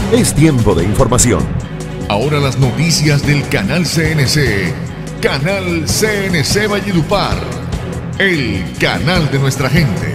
Es tiempo de información. Ahora las noticias del canal CNC. Canal CNC Valledupar. El canal de nuestra gente.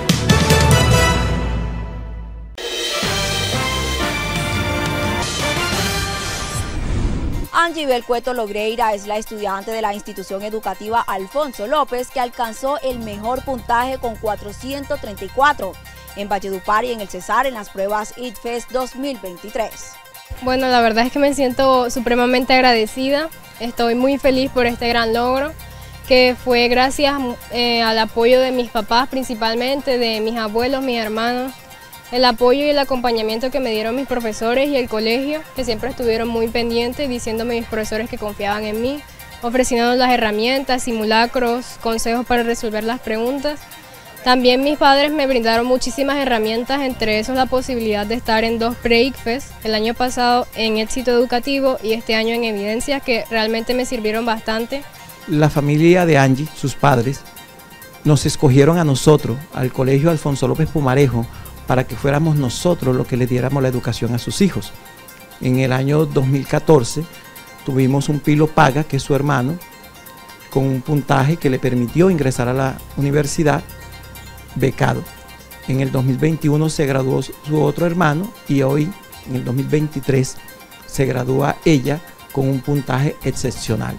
Angibel Cueto Logreira es la estudiante de la institución educativa Alfonso López que alcanzó el mejor puntaje con 434 en Valledupar y en el Cesar en las pruebas ITFES 2023. Bueno, la verdad es que me siento supremamente agradecida, estoy muy feliz por este gran logro, que fue gracias al apoyo de mis papás principalmente, de mis abuelos, mis hermanos, el apoyo y el acompañamiento que me dieron mis profesores y el colegio, que siempre estuvieron muy pendientes, diciéndome mis profesores que confiaban en mí, ofreciéndonos las herramientas, simulacros, consejos para resolver las preguntas. También mis padres me brindaron muchísimas herramientas, entre esos la posibilidad de estar en 2 pre-ICFES, el año pasado en Éxito Educativo y este año en Evidencias, que realmente me sirvieron bastante. La familia de Angie, sus padres, nos escogieron a nosotros, al Colegio Alfonso López Pumarejo, para que fuéramos nosotros los que le diéramos la educación a sus hijos. En el año 2014 tuvimos un Pilo Paga, que es su hermano, con un puntaje que le permitió ingresar a la universidad becado. En el 2021 se graduó su otro hermano y hoy, en el 2023, se gradúa ella con un puntaje excepcional.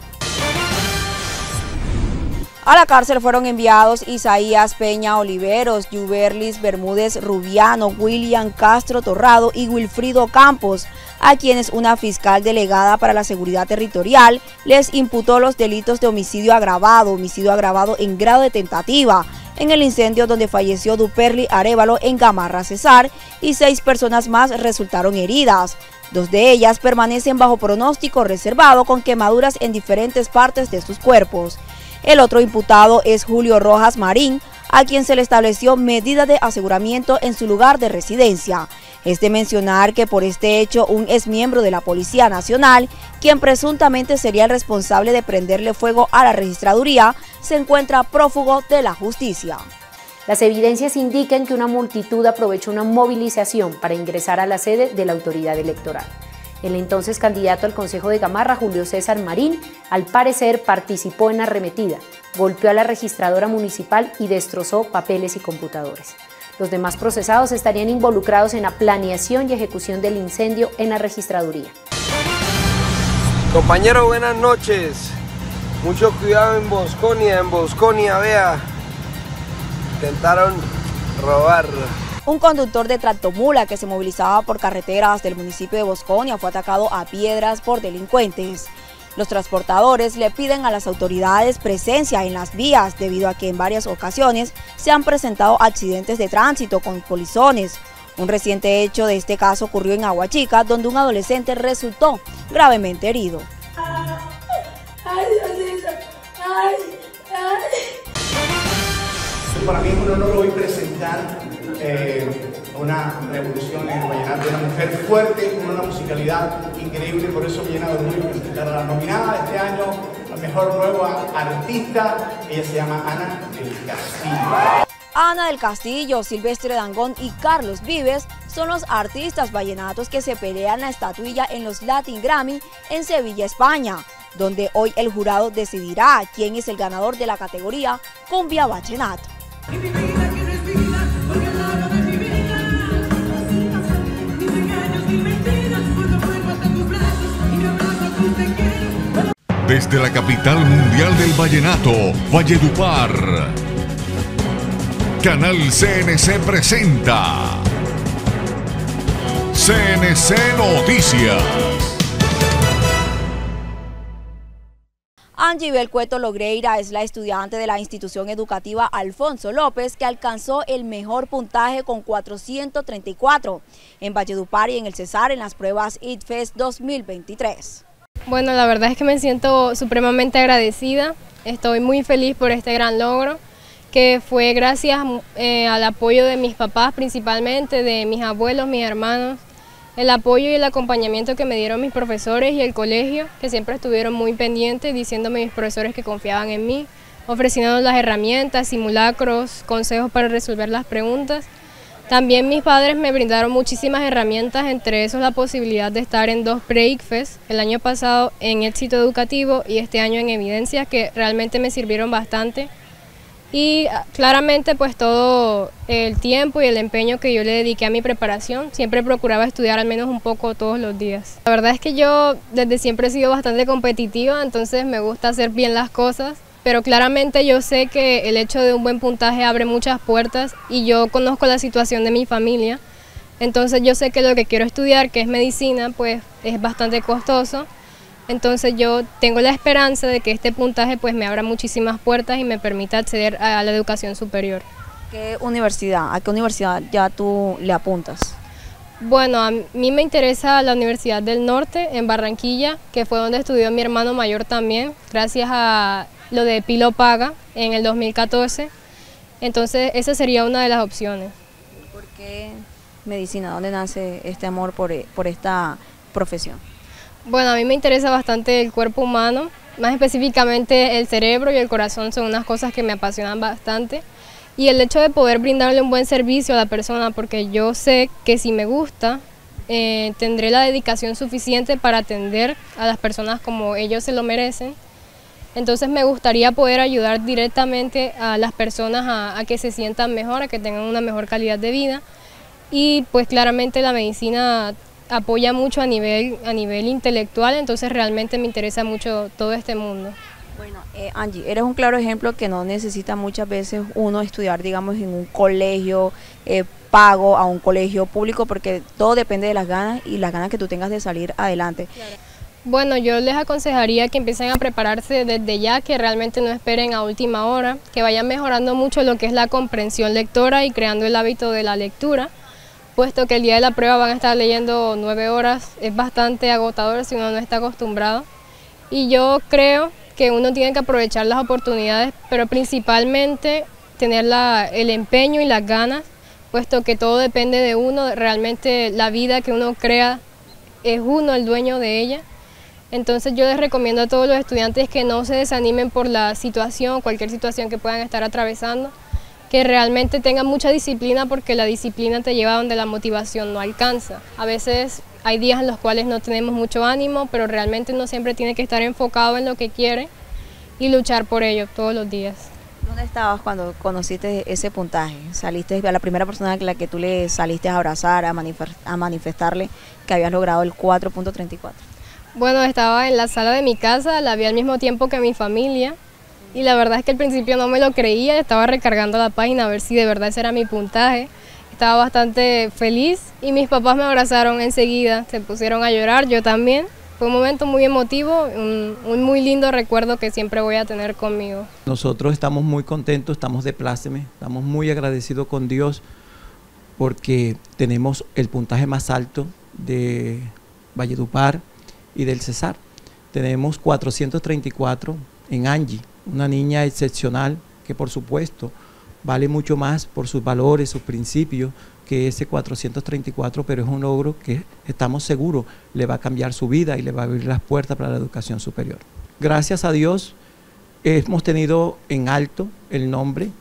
A la cárcel fueron enviados Isaías Peña Oliveros, Yuberlis Bermúdez Rubiano, William Castro Torrado y Wilfrido Campos, a quienes una fiscal delegada para la seguridad territorial les imputó los delitos de homicidio agravado en grado de tentativa, en el incendio donde falleció Duperli Arévalo en Gamarra Cesar y 6 personas más resultaron heridas. 2 de ellas permanecen bajo pronóstico reservado con quemaduras en diferentes partes de sus cuerpos. El otro imputado es Julio Rojas Marín, a quien se le estableció medida de aseguramiento en su lugar de residencia. Es de mencionar que por este hecho un exmiembro de la Policía Nacional, quien presuntamente sería el responsable de prenderle fuego a la registraduría, se encuentra prófugo de la justicia. Las evidencias indican que una multitud aprovechó una movilización para ingresar a la sede de la autoridad electoral. El entonces candidato al Consejo de Gamarra, Julio César Marín, al parecer participó en la arremetida, golpeó a la registradora municipal y destrozó papeles y computadores. Los demás procesados estarían involucrados en la planeación y ejecución del incendio en la registraduría. Compañeros, buenas noches. Mucho cuidado en Bosconia, vea. Intentaron robar. Un conductor de tractomula que se movilizaba por carreteras del municipio de Bosconia fue atacado a piedras por delincuentes. Los transportadores le piden a las autoridades presencia en las vías debido a que en varias ocasiones se han presentado accidentes de tránsito con colisiones. Un reciente hecho de este caso ocurrió en Aguachica, donde un adolescente resultó gravemente herido. Ay, Diosito. Ay. Para mí es un honor hoy presentar una revolución en el vallenato, una mujer fuerte, con una musicalidad increíble, por eso me llena de orgullo presentar a la nominada de este año, la mejor nueva artista. Ella se llama Ana del Castillo. Ana del Castillo, Silvestre Dangond y Carlos Vives son los artistas vallenatos que se pelean la estatuilla en los Latin Grammy en Sevilla, España, donde hoy el jurado decidirá quién es el ganador de la categoría Cumbia Vallenato. Desde la capital mundial del vallenato, Valledupar, Canal CNC presenta CNC Noticias. Angibel Cueto Logreira es la estudiante de la institución educativa Alfonso López que alcanzó el mejor puntaje con 434 en Valledupar y en el Cesar en las pruebas ITFES 2023. Bueno, la verdad es que me siento supremamente agradecida, estoy muy feliz por este gran logro, que fue gracias al apoyo de mis papás principalmente, de mis abuelos, mis hermanos, el apoyo y el acompañamiento que me dieron mis profesores y el colegio, que siempre estuvieron muy pendientes, diciéndome mis profesores que confiaban en mí, ofreciéndonos las herramientas, simulacros, consejos para resolver las preguntas. También mis padres me brindaron muchísimas herramientas, entre esos la posibilidad de estar en 2 pre-ICFES, el año pasado en Éxito Educativo y este año en Evidencias, que realmente me sirvieron bastante. Y claramente pues todo el tiempo y el empeño que yo le dediqué a mi preparación, siempre procuraba estudiar al menos un poco todos los días. La verdad es que yo desde siempre he sido bastante competitiva, entonces me gusta hacer bien las cosas. Pero claramente yo sé que el hecho de un buen puntaje abre muchas puertas y yo conozco la situación de mi familia, entonces yo sé que lo que quiero estudiar, que es medicina, pues es bastante costoso, entonces yo tengo la esperanza de que este puntaje pues me abra muchísimas puertas y me permita acceder a la educación superior. ¿A qué universidad ya tú le apuntas? Bueno, a mí me interesa la Universidad del Norte en Barranquilla, que fue donde estudió mi hermano mayor también, gracias a lo de Pilo Paga en el 2014, entonces esa sería una de las opciones. ¿Por qué medicina? ¿Dónde nace este amor por esta profesión? Bueno, a mí me interesa bastante el cuerpo humano, más específicamente el cerebro y el corazón son unas cosas que me apasionan bastante, y el hecho de poder brindarle un buen servicio a la persona, porque yo sé que si me gusta, tendré la dedicación suficiente para atender a las personas como ellos se lo merecen. Entonces me gustaría poder ayudar directamente a las personas a que se sientan mejor, a que tengan una mejor calidad de vida, y pues claramente la medicina apoya mucho a nivel intelectual, entonces realmente me interesa mucho todo este mundo. Bueno, Angie, eres un claro ejemplo que no necesita muchas veces uno estudiar, digamos, en un colegio pago a un colegio público, porque todo depende de las ganas y las ganas que tú tengas de salir adelante. Claro. Bueno, yo les aconsejaría que empiecen a prepararse desde ya, que realmente no esperen a última hora, que vayan mejorando mucho lo que es la comprensión lectora y creando el hábito de la lectura, puesto que el día de la prueba van a estar leyendo 9 horas, es bastante agotador si uno no está acostumbrado. Y yo creo que uno tiene que aprovechar las oportunidades, pero principalmente tener el empeño y las ganas, puesto que todo depende de uno, realmente la vida que uno crea es uno el dueño de ella. Entonces yo les recomiendo a todos los estudiantes que no se desanimen por la situación, cualquier situación que puedan estar atravesando, que realmente tengan mucha disciplina, porque la disciplina te lleva a donde la motivación no alcanza. A veces hay días en los cuales no tenemos mucho ánimo, pero realmente uno siempre tiene que estar enfocado en lo que quiere y luchar por ello todos los días. ¿Dónde estabas cuando conociste ese puntaje? ¿Saliste a la primera persona a la que tú le saliste a abrazar, a manifestarle que habías logrado el 4.34? Bueno, estaba en la sala de mi casa, la vi al mismo tiempo que mi familia, y la verdad es que al principio no me lo creía, estaba recargando la página a ver si de verdad ese era mi puntaje. Estaba bastante feliz y mis papás me abrazaron enseguida, se pusieron a llorar, yo también. Fue un momento muy emotivo, un muy lindo recuerdo que siempre voy a tener conmigo. Nosotros estamos muy contentos, estamos de pláceme, estamos muy agradecidos con Dios porque tenemos el puntaje más alto de Valledupar y del Cesar. Tenemos 434 en Angie, una niña excepcional que por supuesto vale mucho más por sus valores, sus principios, que ese 434, pero es un logro que estamos seguros le va a cambiar su vida y le va a abrir las puertas para la educación superior. Gracias a Dios hemos tenido en alto el nombre,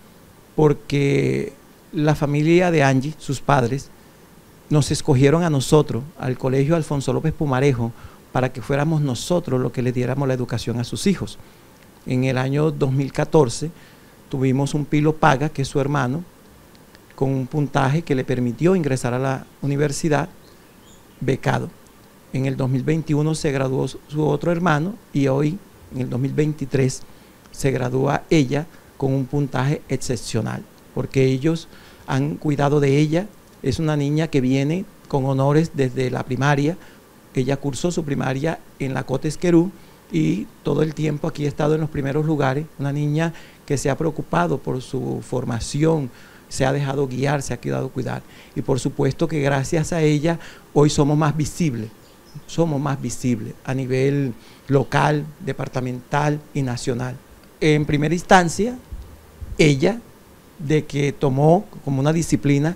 porque la familia de Angie, sus padres, nos escogieron a nosotros, al Colegio Alfonso López Pumarejo, para que fuéramos nosotros los que le diéramos la educación a sus hijos. En el año 2014 tuvimos un Pilo Paga, que es su hermano, con un puntaje que le permitió ingresar a la universidad becado. En el 2021 se graduó su otro hermano y hoy, en el 2023, se gradúa ella con un puntaje excepcional, porque ellos han cuidado de ella. Es una niña que viene con honores desde la primaria. Ella cursó su primaria en la Cotes Querú y todo el tiempo aquí ha estado en los primeros lugares. Una niña que se ha preocupado por su formación, se ha dejado guiar, se ha quedado cuidar. Y por supuesto que gracias a ella hoy somos más visibles a nivel local, departamental y nacional. En primera instancia, ella, de que tomó como una disciplina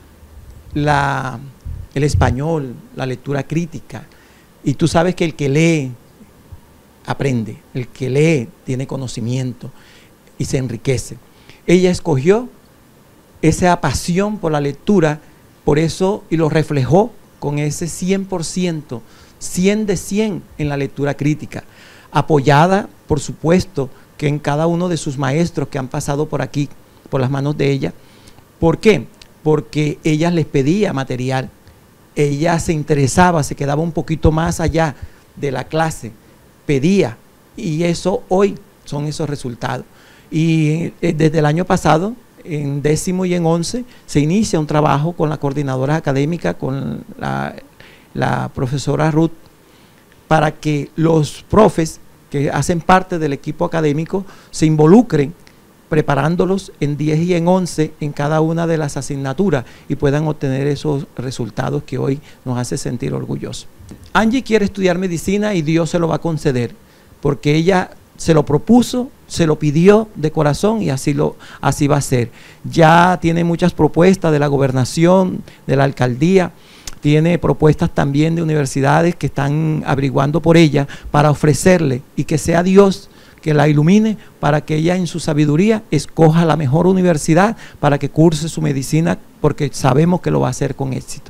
el español, la lectura crítica, y tú sabes que el que lee aprende, el que lee tiene conocimiento y se enriquece. Ella escogió esa pasión por la lectura, por eso, y lo reflejó con ese 100%, 100 de 100 en la lectura crítica, apoyada, por supuesto, que en cada uno de sus maestros que han pasado por aquí, por las manos de ella. ¿Por qué? Porque ella les pedía material, ella se interesaba, se quedaba un poquito más allá de la clase, pedía, y eso hoy son esos resultados. Y desde el año pasado, en 10º y en 11, se inicia un trabajo con la coordinadora académica, con la profesora Ruth, para que los profes que hacen parte del equipo académico se involucren preparándolos en 10 y en 11 en cada una de las asignaturas y puedan obtener esos resultados que hoy nos hace sentir orgullosos. Angie quiere estudiar medicina y Dios se lo va a conceder, porque ella se lo propuso, se lo pidió de corazón y así va a ser. Ya tiene muchas propuestas de la gobernación, de la alcaldía, tiene propuestas también de universidades que están averiguando por ella para ofrecerle, y que sea Dios que la ilumine para que ella en su sabiduría escoja la mejor universidad para que curse su medicina, porque sabemos que lo va a hacer con éxito.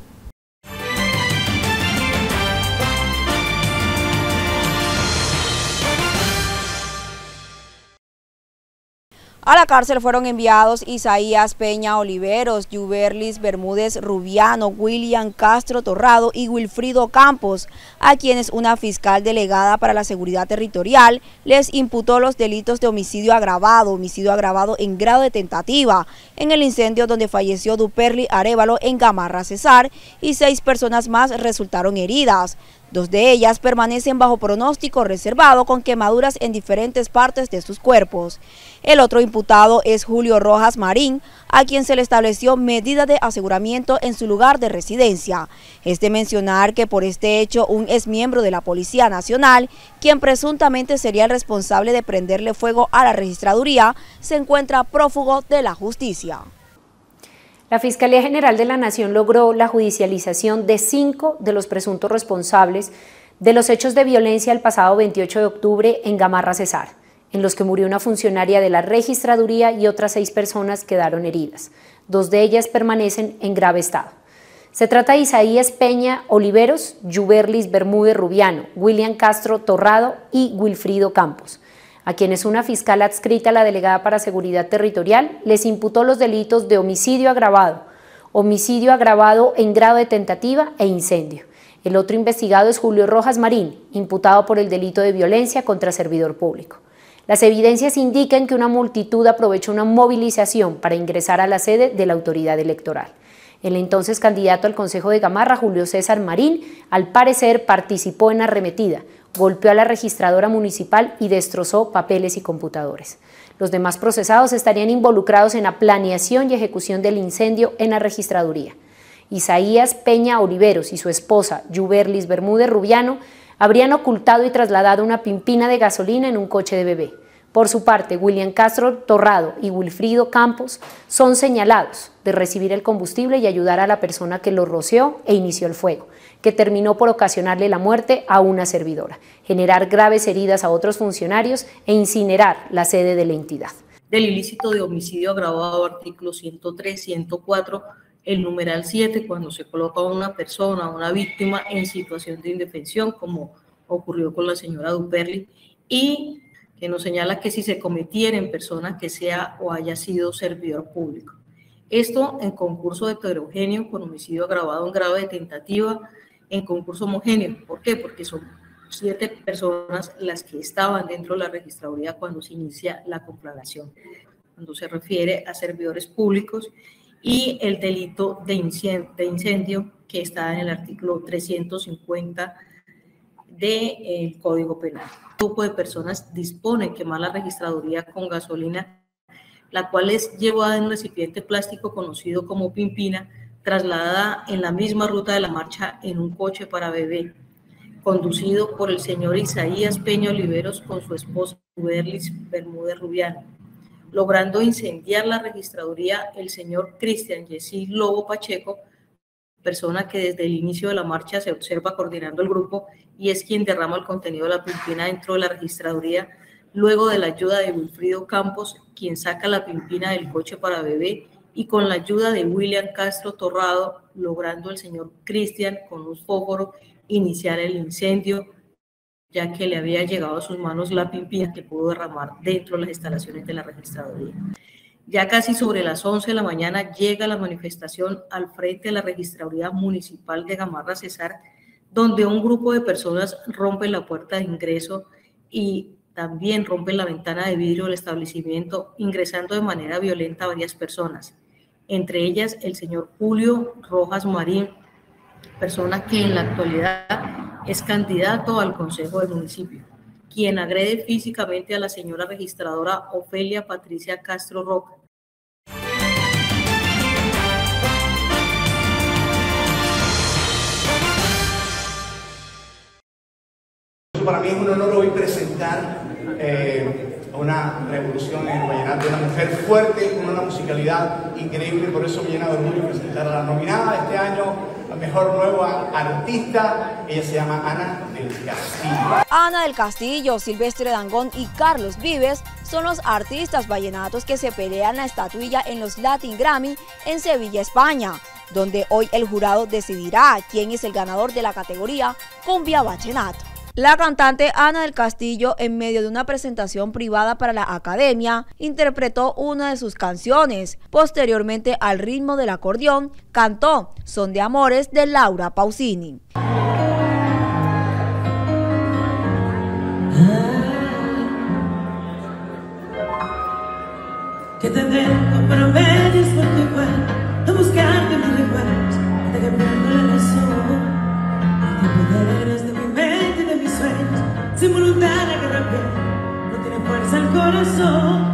A la cárcel fueron enviados Isaías Peña Oliveros, Yuberlis Bermúdez Rubiano, William Castro Torrado y Wilfrido Campos, a quienes una fiscal delegada para la seguridad territorial les imputó los delitos de homicidio agravado en grado de tentativa, en el incendio donde falleció Duperly Arévalo en Gamarra Cesar, y 6 personas más resultaron heridas. 2 de ellas permanecen bajo pronóstico reservado con quemaduras en diferentes partes de sus cuerpos. El otro imputado es Julio Rojas Marín, a quien se le estableció medida de aseguramiento en su lugar de residencia. Es de mencionar que por este hecho un exmiembro de la Policía Nacional, quien presuntamente sería el responsable de prenderle fuego a la registraduría, se encuentra prófugo de la justicia. La Fiscalía General de la Nación logró la judicialización de 5 de los presuntos responsables de los hechos de violencia el pasado 28 de octubre en Gamarra Cesar, en los que murió una funcionaria de la registraduría y otras 6 personas quedaron heridas. 2 de ellas permanecen en grave estado. Se trata de Isaías Peña Oliveros, Yuberlis Bermúdez Rubiano, William Castro Torrado y Wilfrido Campos, a quienes una fiscal adscrita a la Delegada para Seguridad Territorial les imputó los delitos de homicidio agravado en grado de tentativa e incendio. El otro investigado es Julio Rojas Marín, imputado por el delito de violencia contra servidor público. Las evidencias indican que una multitud aprovechó una movilización para ingresar a la sede de la autoridad electoral. El entonces candidato al Consejo de Gamarra, Julio César Marín, al parecer participó en arremetida, golpeó a la registradora municipal y destrozó papeles y computadores. Los demás procesados estarían involucrados en la planeación y ejecución del incendio en la registraduría. Isaías Peña Oliveros y su esposa, Yuberlis Bermúdez Rubiano, habrían ocultado y trasladado una pimpina de gasolina en un coche de bebé. Por su parte, William Castro Torrado y Wilfrido Campos son señalados de recibir el combustible y ayudar a la persona que lo roceó e inició el fuego, que terminó por ocasionarle la muerte a una servidora, generar graves heridas a otros funcionarios e incinerar la sede de la entidad. Del ilícito de homicidio agravado, artículo 103, 104, el numeral 7, cuando se coloca a una persona, a una víctima en situación de indefensión, como ocurrió con la señora Duperly, y que nos señala que si se cometiera en persona que sea o haya sido servidor público. Esto en concurso heterogéneo con homicidio agravado en grado de tentativa, en concurso homogéneo. ¿Por qué? Porque son 7 personas las que estaban dentro de la registraduría cuando se inicia la conflagración, cuando se refiere a servidores públicos, y el delito de incendio que está en el artículo 350 del Código Penal. Un grupo de personas dispone de quemar la registraduría con gasolina, la cual es llevada en un recipiente plástico conocido como pimpina, trasladada en la misma ruta de la marcha en un coche para bebé, conducido por el señor Isaías Peña Oliveros con su esposa Yuberlis Bermúdez Rubiano, logrando incendiar la registraduría el señor Cristian Yesí Lobo Pacheco, persona que desde el inicio de la marcha se observa coordinando el grupo y es quien derrama el contenido de la pimpina dentro de la registraduría, luego de la ayuda de Wilfrido Campos, quien saca la pimpina del coche para bebé y con la ayuda de William Castro Torrado, logrando el señor Cristian con un fósforo iniciar el incendio, ya que le había llegado a sus manos la pimpina que pudo derramar dentro de las instalaciones de la registraduría. Ya casi sobre las 11 de la mañana llega la manifestación al frente de la Registraduría Municipal de Gamarra Cesar, donde un grupo de personas rompen la puerta de ingreso y también rompen la ventana de vidrio del establecimiento, ingresando de manera violenta a varias personas, entre ellas el señor Julio Rojas Marín, persona que en la actualidad es candidato al Consejo del Municipio, quien agrede físicamente a la señora registradora Ofelia Patricia Castro Roca. Para mí es un honor hoy presentar una revolución en el vallenato, una mujer fuerte, con una musicalidad increíble, por eso me llena de orgullo presentar a la nominada este año, la mejor nueva artista. Ella se llama Ana del Castillo. Ana del Castillo, Silvestre Dangond y Carlos Vives son los artistas vallenatos que se pelean la estatuilla en los Latin Grammy en Sevilla, España, donde hoy el jurado decidirá quién es el ganador de la categoría Cumbia Vallenato. La cantante Ana del Castillo, en medio de una presentación privada para la Academia, interpretó una de sus canciones. Posteriormente, al ritmo del acordeón, cantó Son de Amores de Laura Pausini. Que te dejo para medias porque igual no buscarte mis recuerdos hasta que pierdo la razón. Te poderes de mi mente y de mis sueños, sin voluntad la que romper, no tiene fuerza el corazón.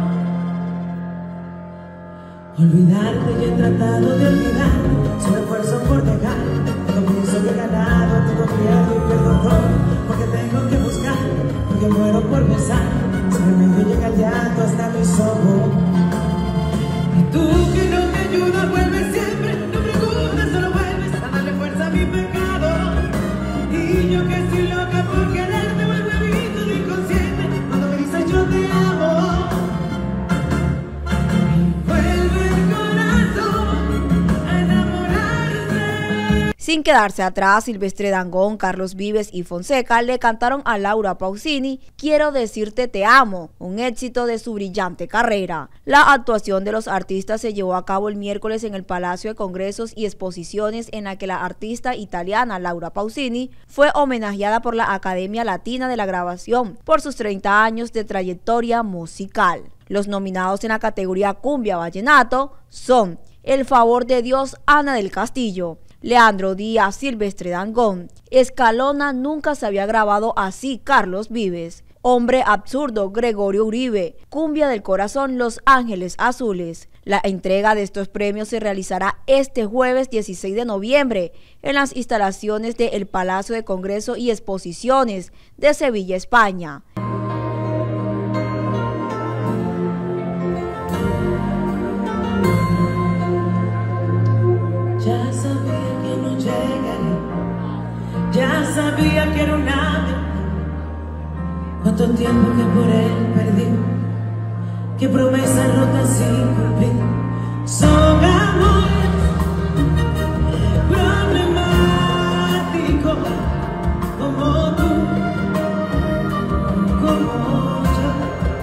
Olvidarte y he tratado de olvidar, solo esfuerzo por dejar. Cuando pienso que he ganado, todo pierdo y pierdo todo, porque tengo que buscar, porque muero por besar. Sin remedio llega el llanto hasta mis ojos. Y tú que no me ayudas, vuelves siempre, no preguntas, solo vuelves a darle fuerza a mi pecado. Y yo que estoy loca por quererte, vuelvo a mi vida inconsciente cuando me dices yo te amo. Y vuelve el corazón a enamorarse. Sin quedarse atrás, Silvestre Dangond, Carlos Vives y Fonseca le cantaron a Laura Pausini Quiero decirte te amo, un éxito de su brillante carrera. La actuación de los artistas se llevó a cabo el miércoles en el Palacio de Congresos y Exposiciones, en la que la artista italiana Laura Pausini fue homenajeada por la Academia Latina de la Grabación por sus 30 años de trayectoria musical. Los nominados en la categoría Cumbia Vallenato son El Favor de Dios, Ana del Castillo; Leandro Díaz, Silvestre Dangond; Escalona, Nunca se había grabado así, Carlos Vives; Hombre Absurdo, Gregorio Uribe; Cumbia del Corazón, Los Ángeles Azules. La entrega de estos premios se realizará este jueves 16 de noviembre en las instalaciones del Palacio de Congreso y Exposiciones de Sevilla, España. Ya sabía que no llegaré, ya sabía que era un ave. Cuánto tiempo que por él perdí, qué promesas rotas sin cumplir. Son amores problemáticos como tú, como yo.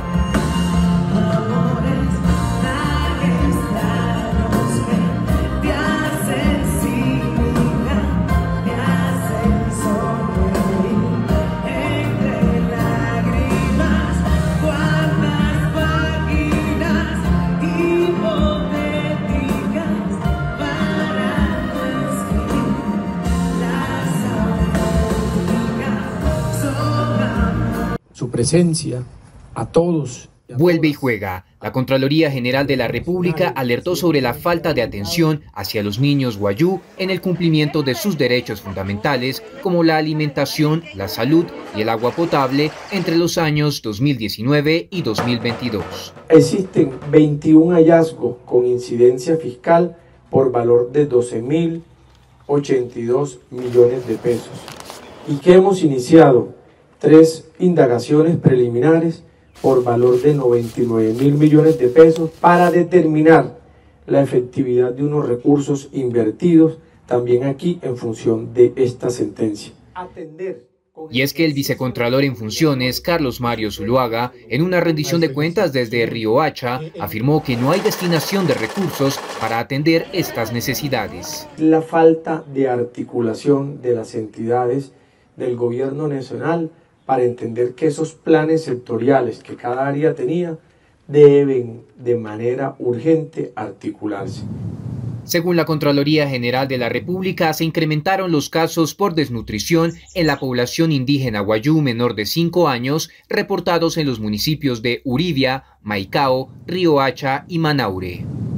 Amores tan extraños que te hacen cínica, te hacen sonreír entre lágrimas. Cuántas páginas hipotéticas para tu escribir. Las auténticas son amor. Su presencia a todos. Vuelve y juega. La Contraloría General de la República alertó sobre la falta de atención hacia los niños guayú en el cumplimiento de sus derechos fundamentales, como la alimentación, la salud y el agua potable entre los años 2019 y 2022. Existen 21 hallazgos con incidencia fiscal por valor de 12.082 millones de pesos y que hemos iniciado 3 indagaciones preliminares por valor de 99.000 millones de pesos para determinar la efectividad de unos recursos invertidos también aquí en función de esta sentencia. Y es que el vicecontralor en funciones, Carlos Mario Zuluaga, en una rendición de cuentas desde Riohacha, afirmó que no hay destinación de recursos para atender estas necesidades. La falta de articulación de las entidades del gobierno nacional para entender que esos planes sectoriales que cada área tenía deben de manera urgente articularse. Según la Contraloría General de la República, se incrementaron los casos por desnutrición en la población indígena wayú menor de 5 años, reportados en los municipios de Uribia, Maicao, Riohacha y Manaure.